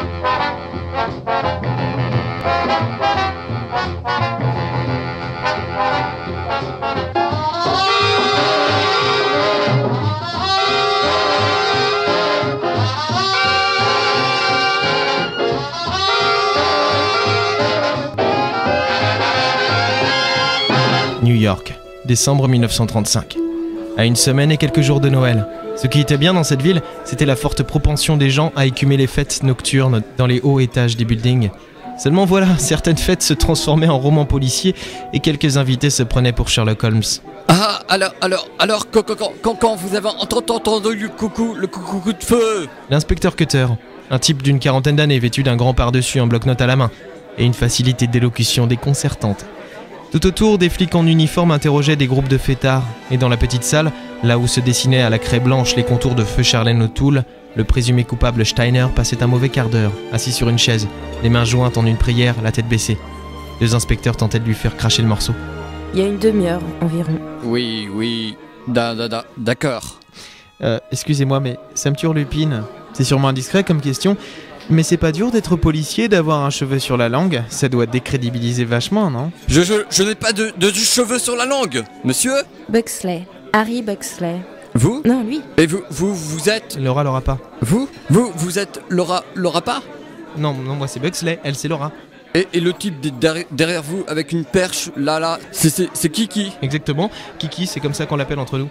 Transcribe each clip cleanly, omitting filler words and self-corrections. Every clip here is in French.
New York, décembre 1935. À une semaine et quelques jours de Noël. Ce qui était bien dans cette ville, c'était la forte propension des gens à écumer les fêtes nocturnes dans les hauts étages des buildings. Seulement voilà, certaines fêtes se transformaient en romans policiers et quelques invités se prenaient pour Sherlock Holmes. Ah, alors, quand vous avez entendu le coucou de feu. L'inspecteur Cutter, un type d'une quarantaine d'années vêtu d'un grand pardessus en bloc-notes à la main, et une facilité d'élocution déconcertante. Tout autour, des flics en uniforme interrogeaient des groupes de fêtards, et dans la petite salle, là où se dessinaient à la craie blanche les contours de feu Charlène O'Toole, le présumé coupable Steiner passait un mauvais quart d'heure, assis sur une chaise, les mains jointes en une prière, la tête baissée. Deux inspecteurs tentaient de lui faire cracher le morceau. Il y a une demi-heure environ. Oui, d'accord. Excusez-moi, mais ça me turlupine. C'est sûrement indiscret comme question, mais c'est pas dur d'être policier, d'avoir un cheveu sur la langue. Ça doit décrédibiliser vachement, non ? Je n'ai pas de cheveux sur la langue, monsieur. Buxley. Harry Buxley. Vous ? Non, lui. Et vous êtes... Laura pas. Vous êtes Laura pas ? Non, moi c'est Buxley, elle c'est Laura. Et le type derrière vous avec une perche, là, c'est Kiki. Exactement, Kiki, c'est comme ça qu'on l'appelle entre nous.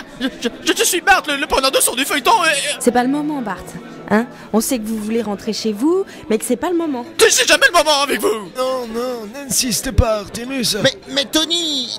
Je suis Bart, le preneur de son du feuilleton et... C'est pas le moment, Bart. Hein ? On sait que vous voulez rentrer chez vous, mais que c'est pas le moment. C'est jamais le moment avec vous. Non, n'insiste pas, Artemus. Mais Tony,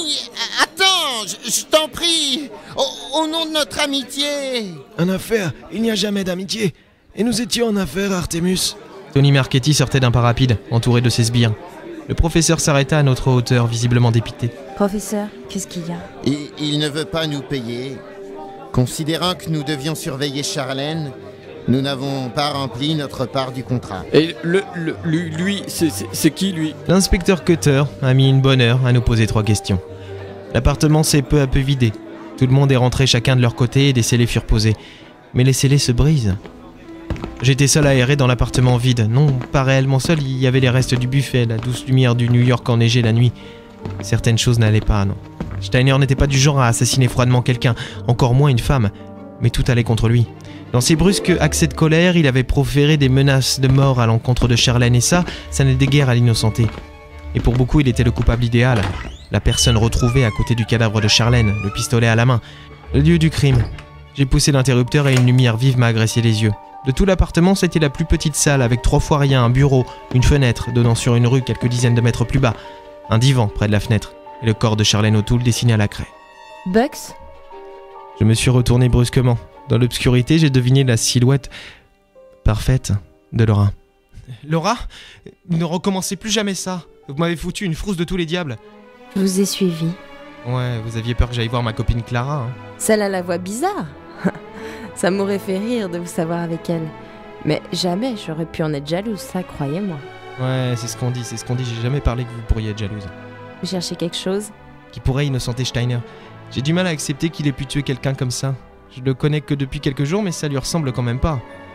attends, je t'en prie, au nom de notre amitié. En affaire, il n'y a jamais d'amitié. Et nous étions en affaire, Artemus. Tony Marchetti sortait d'un pas rapide, entouré de ses sbires. Le professeur s'arrêta à notre hauteur, visiblement dépité. Professeur, qu'est-ce qu'il y a ? Il ne veut pas nous payer. Considérant que nous devions surveiller Charlène, nous n'avons pas rempli notre part du contrat. Et lui, c'est qui, lui ? L'inspecteur Cutter a mis une bonne heure à nous poser 3 questions. L'appartement s'est peu à peu vidé. Tout le monde est rentré chacun de leur côté et des scellés furent posés. Mais les scellés se brisent. J'étais seul à errer dans l'appartement vide. Non, pas réellement seul, il y avait les restes du buffet, la douce lumière du New York enneigé la nuit. Certaines choses n'allaient pas, non. Steiner n'était pas du genre à assassiner froidement quelqu'un, encore moins une femme. Mais tout allait contre lui. Dans ses brusques accès de colère, il avait proféré des menaces de mort à l'encontre de Charlène et ça n'aidait guère à l'innocenté. Et pour beaucoup, il était le coupable idéal. La personne retrouvée à côté du cadavre de Charlène, le pistolet à la main. Le lieu du crime. J'ai poussé l'interrupteur et une lumière vive m'a agressé les yeux. De tout l'appartement, c'était la plus petite salle avec 3 fois rien, un bureau, une fenêtre donnant sur une rue quelques dizaines de mètres plus bas, un divan près de la fenêtre et le corps de Charlène O'Toole dessiné à la craie. Bucks ? Je me suis retourné brusquement. Dans l'obscurité, j'ai deviné la silhouette parfaite de Laura. Laura ? Ne recommencez plus jamais ça. Vous m'avez foutu une frousse de tous les diables. Je vous ai suivi. Ouais, vous aviez peur que j'aille voir ma copine Clara, hein. Celle à la voix bizarre. Ça m'aurait fait rire de vous savoir avec elle. Mais jamais j'aurais pu en être jalouse, ça, croyez-moi. Ouais, c'est ce qu'on dit, j'ai jamais parlé que vous pourriez être jalouse. Vous cherchez quelque chose ? Qui pourrait innocenter Steiner. J'ai du mal à accepter qu'il ait pu tuer quelqu'un comme ça. Je le connais que depuis quelques jours, mais ça lui ressemble quand même pas.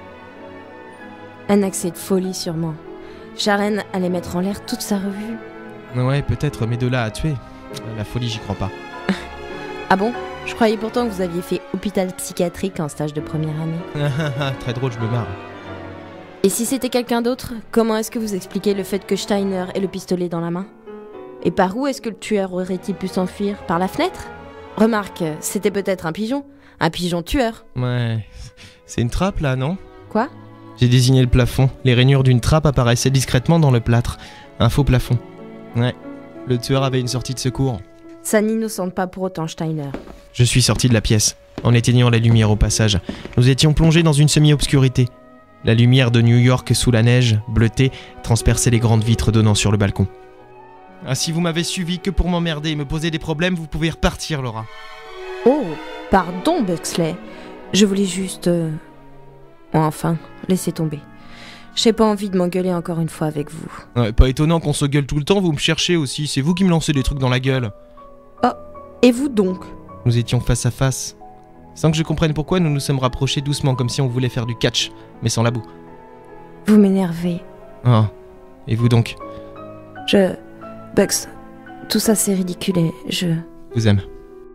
Un accès de folie, sûrement. Sharon allait mettre en l'air toute sa revue. Ouais, peut-être, mais de là à tuer, la folie, j'y crois pas. Ah bon ? Je croyais pourtant que vous aviez fait hôpital psychiatrique en stage de première année. Très drôle, je me marre. Et si c'était quelqu'un d'autre, comment est-ce que vous expliquez le fait que Steiner ait le pistolet dans la main ? Et par où est-ce que le tueur aurait-il pu s'enfuir ? Par la fenêtre ? Remarque, c'était peut-être un pigeon tueur. Ouais, c'est une trappe là, non ? Quoi ? J'ai désigné le plafond. Les rainures d'une trappe apparaissaient discrètement dans le plâtre. Un faux plafond. Ouais, le tueur avait une sortie de secours. Ça n'innocente pas pour autant Steiner. Je suis sorti de la pièce, en éteignant la lumière au passage. Nous étions plongés dans une semi-obscurité. La lumière de New York sous la neige, bleutée, transperçait les grandes vitres donnant sur le balcon. Ah, si vous m'avez suivi que pour m'emmerder et me poser des problèmes, vous pouvez repartir, Laura. Oh, pardon, Buxley. Je voulais juste... Enfin, laissez tomber. J'ai pas envie de m'engueuler encore une fois avec vous. Ouais, pas étonnant qu'on se gueule tout le temps, vous me cherchez aussi. C'est vous qui me lancez des trucs dans la gueule. Oh, et vous donc ? Nous étions face à face. Sans que je comprenne pourquoi, nous nous sommes rapprochés doucement, comme si on voulait faire du catch, mais sans la boue. Vous m'énervez. Ah, et vous donc? Bugs, tout ça c'est ridicule et je Vous aime.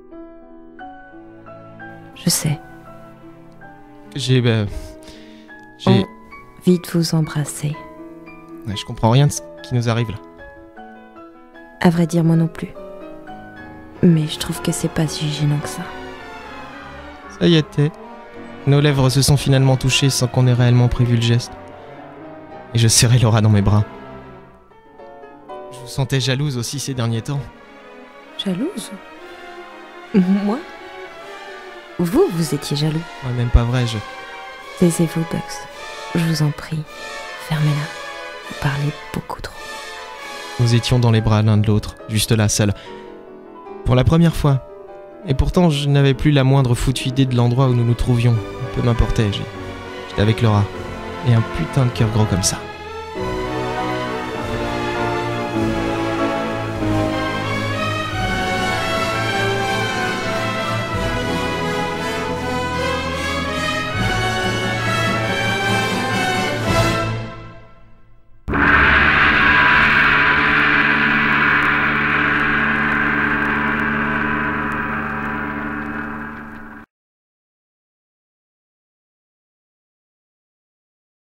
sais. J'ai... Vite vous embrasser. Ouais, je comprends rien de ce qui nous arrive là. À vrai dire, moi non plus. Mais je trouve que c'est pas si gênant que ça. Ça y était. Nos lèvres se sont finalement touchées sans qu'on ait réellement prévu le geste. Et je serrais Laura dans mes bras. Je vous sentais jalouse aussi ces derniers temps. Jalouse? Moi? Vous étiez jaloux. Ouais, même pas vrai, Taisez-vous, Bugs. Je vous en prie. Fermez-la. Vous parlez beaucoup trop. Nous étions dans les bras l'un de l'autre, juste là, seuls. Pour la première fois. Et pourtant, je n'avais plus la moindre foutue idée de l'endroit où nous nous trouvions. Peu m'importait, j'étais avec Laura. Et un putain de cœur gros comme ça.